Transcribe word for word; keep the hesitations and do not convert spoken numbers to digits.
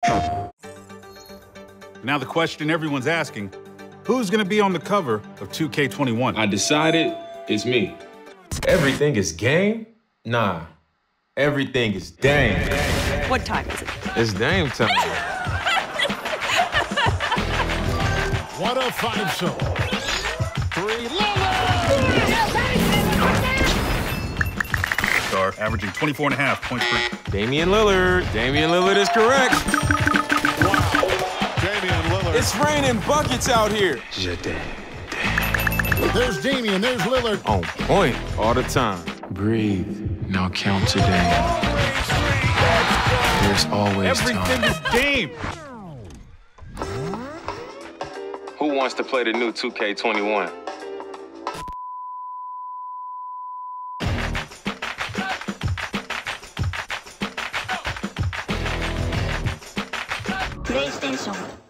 Now the question everyone's asking, who's gonna be on the cover of two K twenty-one? I decided it's me. Everything is game? Nah, everything is Dame. What time is it? It's Dame time. What a five show. Three, Lillard! Star averaging twenty-four and a half points per. Damian Lillard. Damian Lillard is correct. Wow. Damian Lillard. It's raining buckets out here. There's Damian, there's Lillard. On point all the time. Breathe. Now count to Dame. There's always Everything time. is Dame. Who wants to play the new two K twenty-one? PlayStation